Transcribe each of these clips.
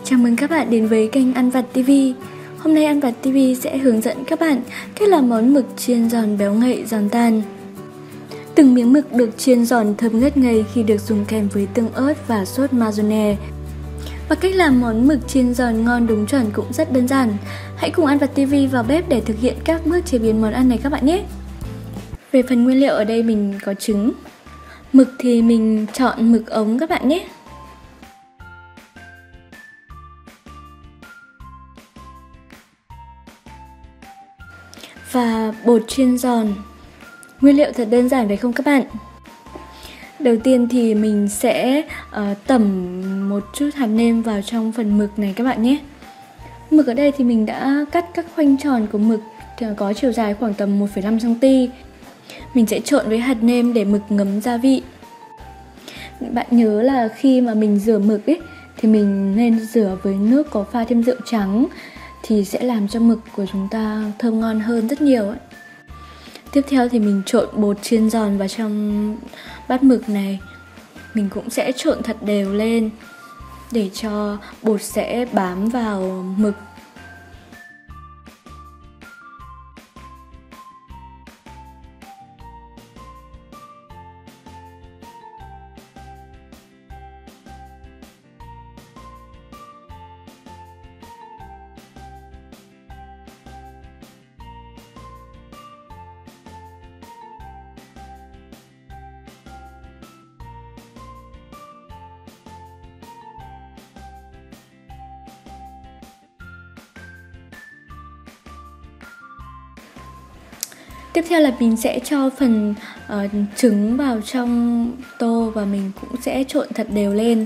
Chào mừng các bạn đến với kênh Ăn Vặt TV. Hôm nay Ăn Vặt TV sẽ hướng dẫn các bạn cách làm món mực chiên giòn béo ngậy giòn tan. Từng miếng mực được chiên giòn thơm ngất ngây khi được dùng kèm với tương ớt và sốt mayonnaise. Và cách làm món mực chiên giòn ngon đúng chuẩn cũng rất đơn giản. Hãy cùng Ăn Vặt TV vào bếp để thực hiện các bước chế biến món ăn này các bạn nhé. Về phần nguyên liệu ở đây mình có trứng. Mực thì mình chọn mực ống các bạn nhé. Và bột chiên giòn. Nguyên liệu thật đơn giản phải không các bạn? Đầu tiên thì mình sẽ tẩm một chút hạt nêm vào trong phần mực này các bạn nhé. Mực ở đây thì mình đã cắt các khoanh tròn của mực có chiều dài khoảng tầm 1,5 cm. Mình sẽ trộn với hạt nêm để mực ngấm gia vị. Bạn nhớ là khi mà mình rửa mực ấy thì mình nên rửa với nước có pha thêm rượu trắng thì sẽ làm cho mực của chúng ta thơm ngon hơn rất nhiều ấy. Tiếp theo thì mình trộn bột chiên giòn vào trong bát mực này. Mình cũng sẽ trộn thật đều lên để cho bột sẽ bám vào mực. Tiếp theo là mình sẽ cho phần trứng vào trong tô và mình cũng sẽ trộn thật đều lên.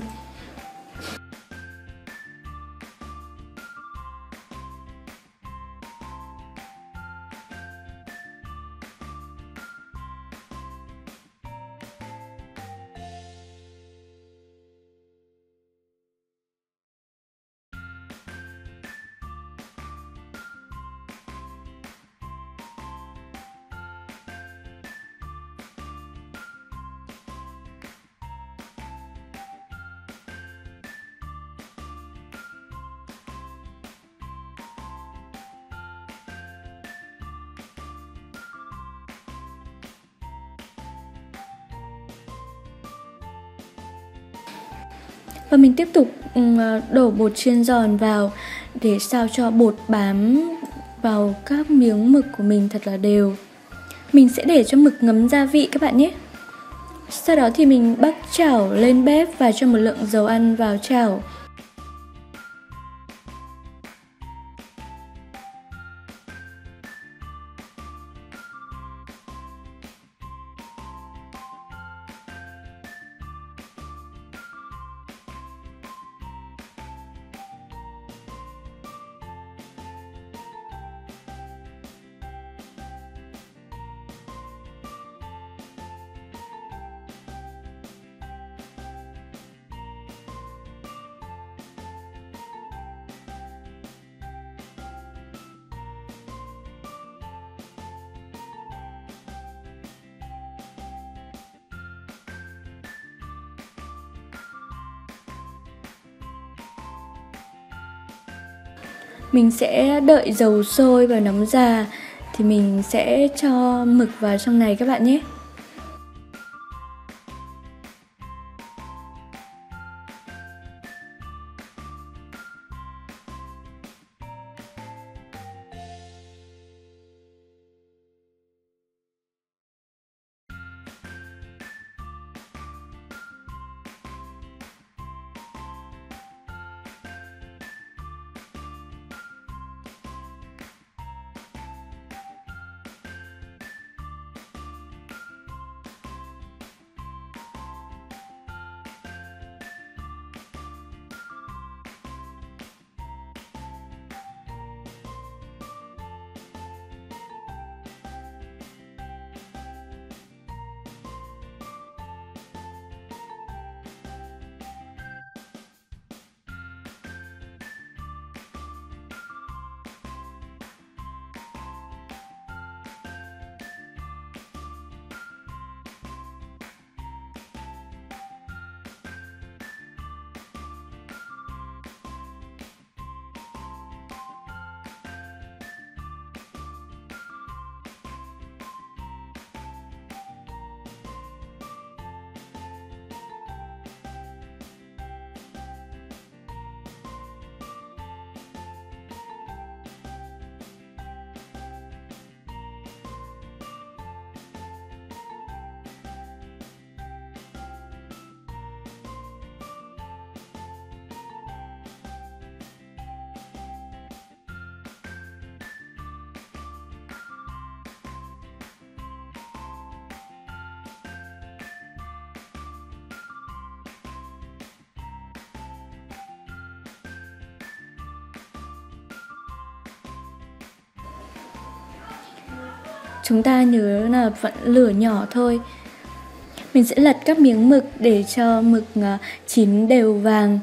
Và mình tiếp tục đổ bột chiên giòn vào để sao cho bột bám vào các miếng mực của mình thật là đều. Mình sẽ để cho mực ngấm gia vị các bạn nhé. Sau đó thì mình bắc chảo lên bếp và cho một lượng dầu ăn vào chảo. Mình sẽ đợi dầu sôi và nóng già thì mình sẽ cho mực vào trong này các bạn nhé. chúng ta nhớ là vẫn lửa nhỏ thôi. Mình sẽ lật các miếng mực để cho mực chín đều vàng.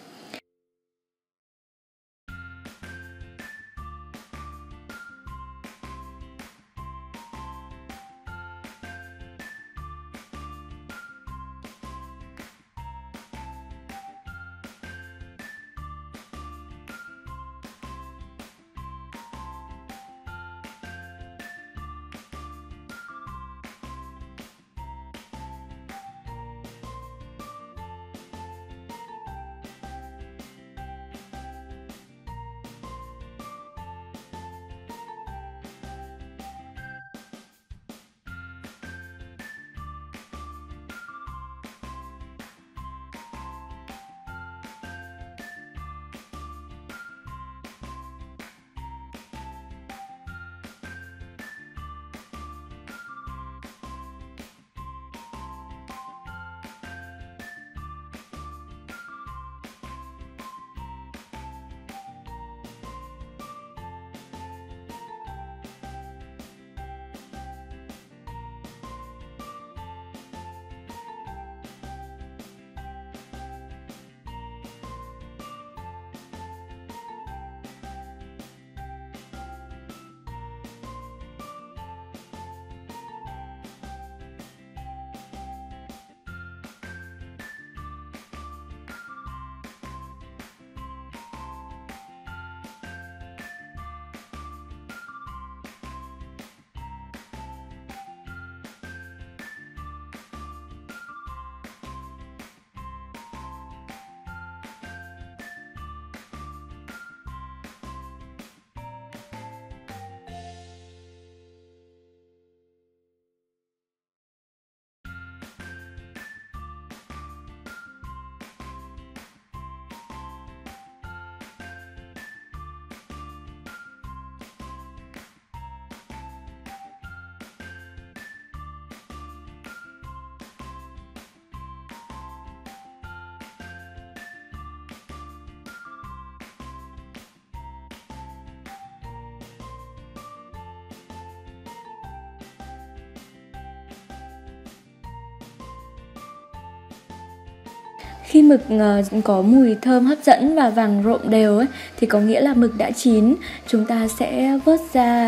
Khi mực có mùi thơm hấp dẫn và vàng rộm đều ấy, thì có nghĩa là mực đã chín. Chúng ta sẽ vớt ra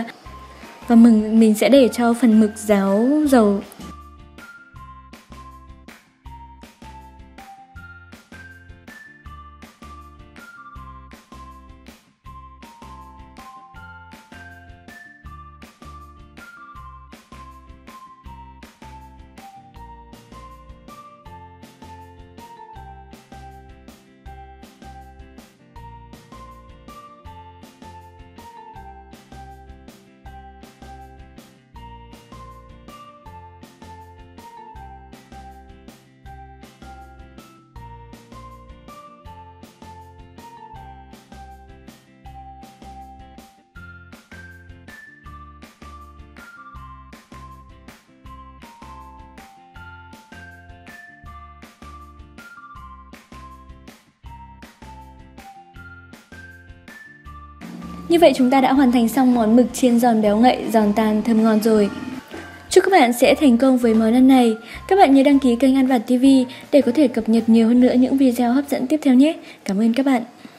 và mình sẽ để cho phần mực ráo dầu. Như vậy chúng ta đã hoàn thành xong món mực chiên giòn béo ngậy, giòn tan, thơm ngon rồi. Chúc các bạn sẽ thành công với món ăn này. Các bạn nhớ đăng ký kênh Ăn Vặt TV để có thể cập nhật nhiều hơn nữa những video hấp dẫn tiếp theo nhé. Cảm ơn các bạn.